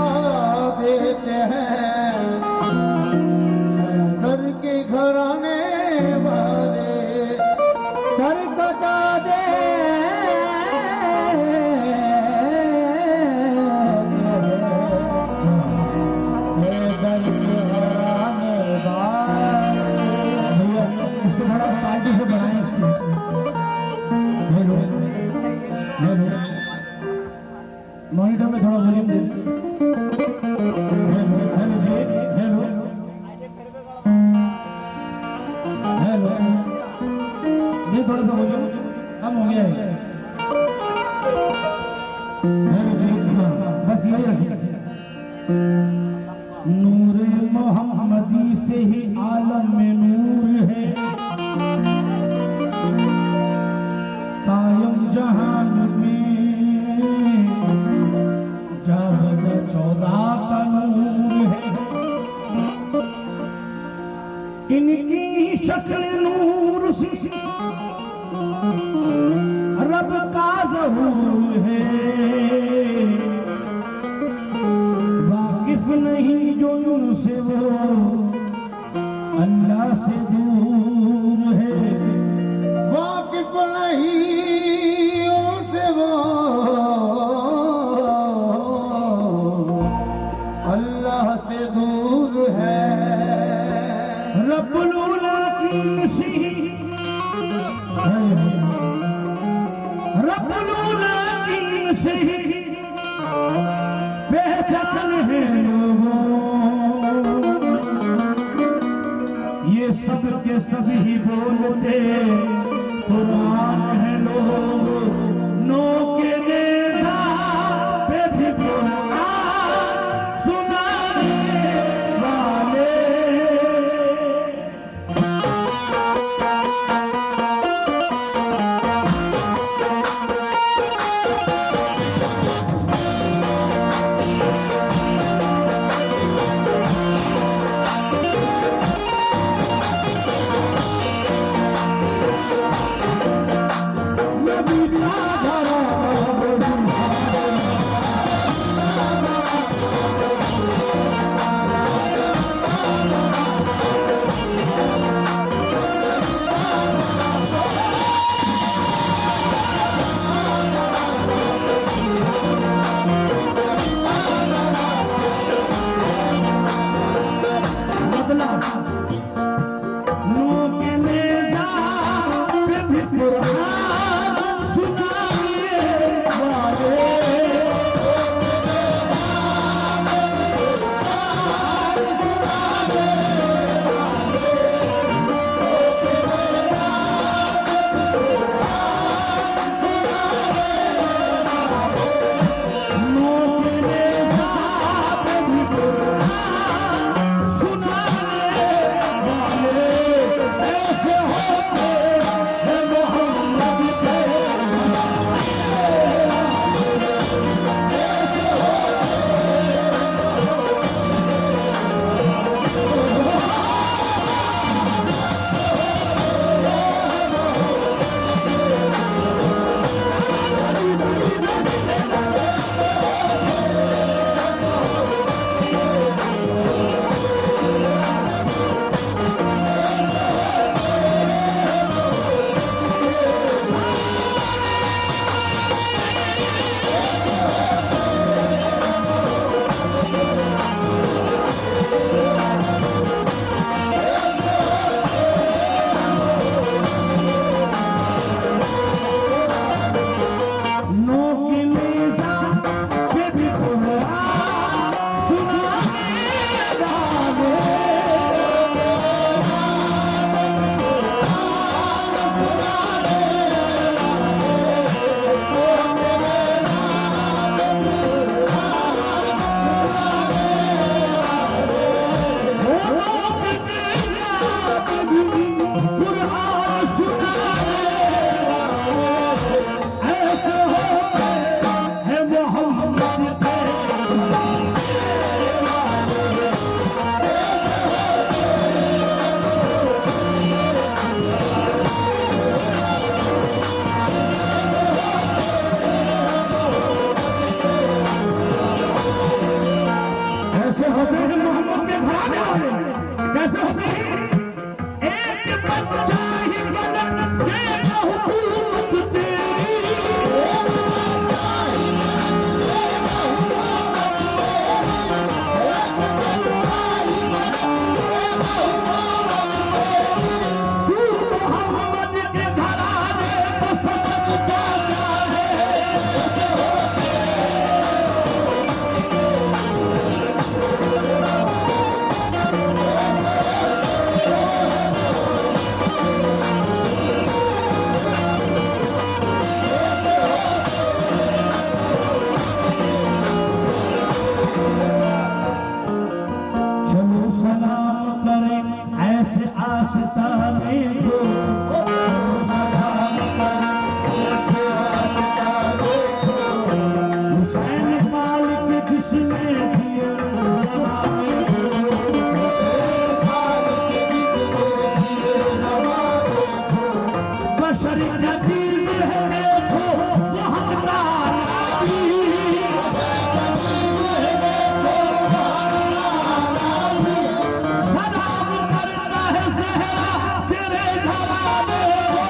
देते हैं घर के घराने वाले सर कटा दे घर के घराने वाले। भैया इसको थोड़ा पार्टी से बनाए इसको। मॉनिटर में थोड़ा वॉल्यूम दे। हेलो जी, हेलो हेलो ये थोड़ा सा वॉल्यूम कम हो गया है। हेलो जी, हाँ बस यही रखिए। नूर मोहम्मदी से ही आलम में नूर है, कायम जहान में जावद 14 का नूर है। इनकी शक्ल नूर से रब का ज़हूर है, वाकिफ नहीं जो उनसे वो अल्लाह से दूर है। वाकिफ नहीं उनसे वो अल्लाह से दूर है। रब्बुल उलाकीन से रब्बुल उलाकीन से पहचान है लोगों, ये सब के सभी बोलते कुरान है लोग। नो के नेज़ा पे भी कुरान सुनाने वाले। नबी कैसे होते हैं मोहम्मद के घराने वाले, कैसे होते हैं? एक बच्चा ही गलत देगा हुकूमत तेरी, तू मोहम्मद के घराने को समझता है। चलो सलाम करें ऐसे आस्ताने को, हुसैन मालिक जिसने दिए ज़माने को, बशर जदीद है देखो वो हक़दारी, सलाम करता है ज़हरा तेरे घराने को।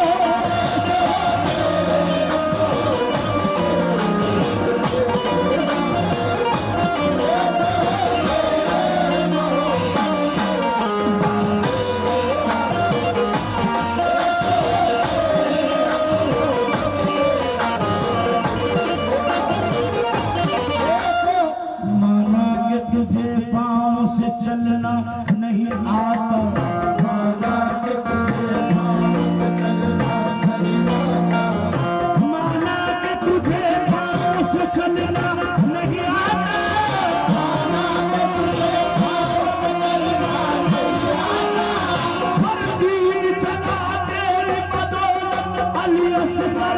माना कि तुझे पाँव से चलना नहीं आता, माना कि तुझे पाँव से चलना नहीं आता, माना कि तुझे पाँव से चलना नहीं आता, माना कि तुझे पाँव से चलना नहीं आता, पर दीन चला तेरी बदौलत अली असगर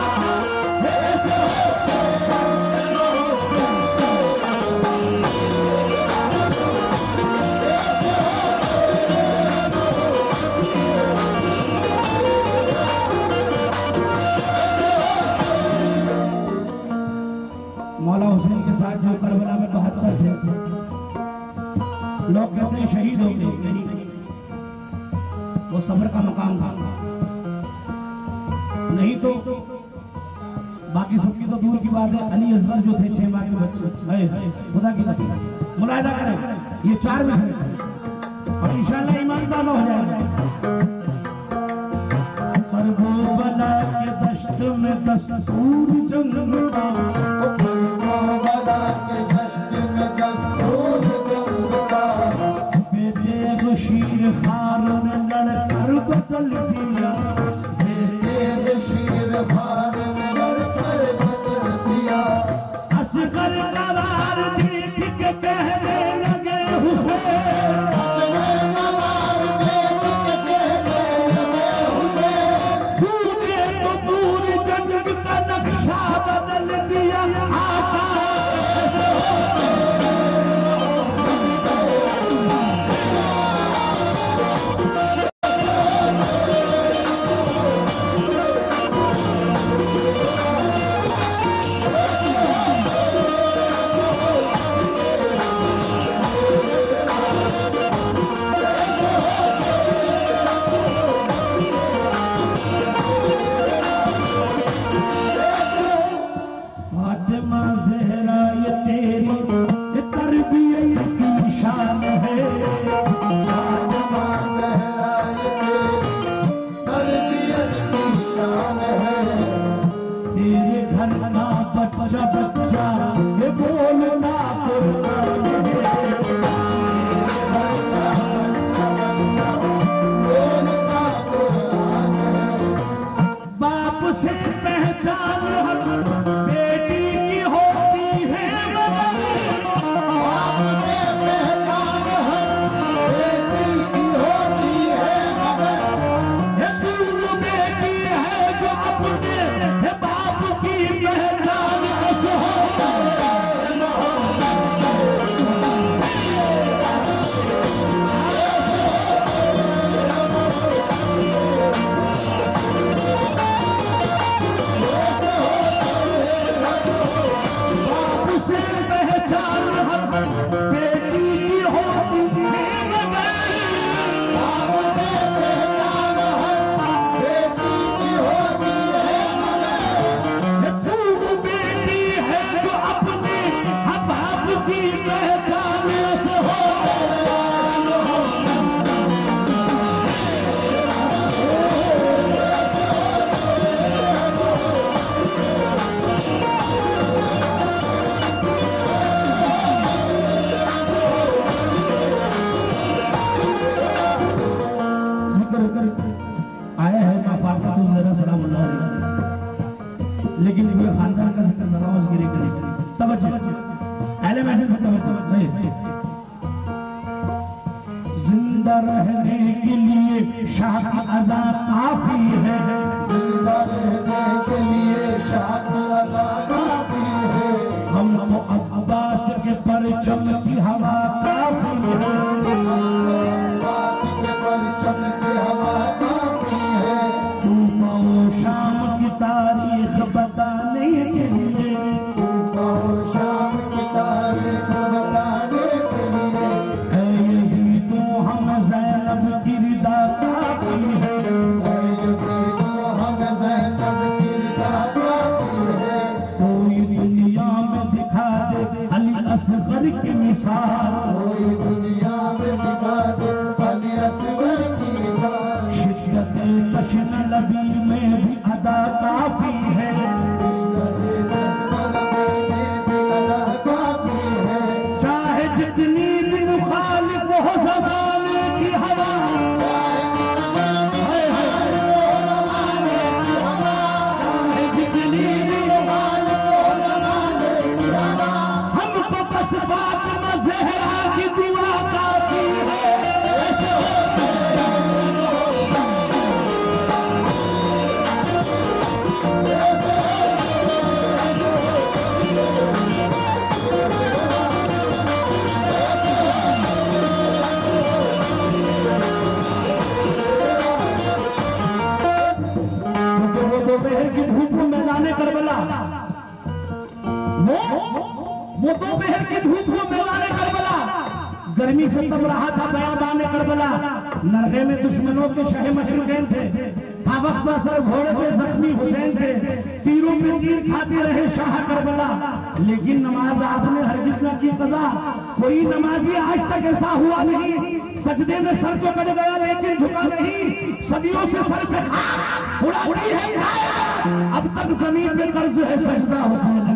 मौला हुसैन के साथ जो करबला में 72 थे, लोग कहते हैं शहीद हो गए, नहीं, वो सब्र का मकाम था। नहीं तो बाकी सबकी तो दूर की बात है, अली असगर जो थे 6 माह के बच्चे, खुदा की कसम मुलाहिदा करें, ये 4 में थे और इंशाल्लाह ईमान ताज़ा हो जाएगा। पर वो बला के दश्त में दस्तूर जंग का, बेटे शीर खार ने लड़कर बदल दिया, बेटे शीर खार ने लड़कर बदल दिया, असगर करार देख के कहने लगे हुसैन, असगर करार देख के कहने लगे हुसैन, तूने तो पूरी जंग का नक्शा बदल दिया आका। जिंदा रहने के लिए शाह की अज़ा काफी है, जिंदा रहने के लिए शाह की अज़ा काफी है। हम तो अब्बास के परचम की हवा काफी है, अब्बास के परचम की हवा काफी है। तूफा ओ शाम की तारीख बताने के लिए, तूफा ओ शाम की तारीख बताने के लिए। है यज़ीदो हम ज़ैनब की रिदा काफी है, ऐ यज़ीदो हम ज़ैनब की रिदा काफी है। कोई दुनिया में दिखा दे अली असगर की मिसाल, कोई दुनिया में दिखा दे अली असगर की मिसाल। शिद्दत तश्न लबी में भी अदा काफी है, इश्क़-ए दस्तलबी में भी अदा काफी है। चाहे जितनी भी मुखालिफ हो ज़माने की हवा, हाय हाय, चाहे जितनी भी मुखालिफ हो ज़माने की हवा, हमको बस फातिमा ज़हरा की दुआ काफी है। क्योंकि वो दोपहर की धूप में मैदाने करबला, वो दोपहर की धूप में मैदाने करबला, गर्मी से तब रहा था बयाबाने करबला। नरगे में दुश्मनों के शह मशरकैन थे, था वक्त असर घोड़े पे जख्मी हुसैन थे, तीरों पे तीर खाते रहे शाह करबला। लेकिन नमाज आपने हरगिज न की कज़ा, कोई नमाजी आज तक ऐसा हुआ नहीं, सजदे में सर तो कट गया लेकिन झुका नहीं, सदियों से सर पे खाक उड़ा उड़ी है, अब तक जमीन पे कर्ज है सजदा हुसैन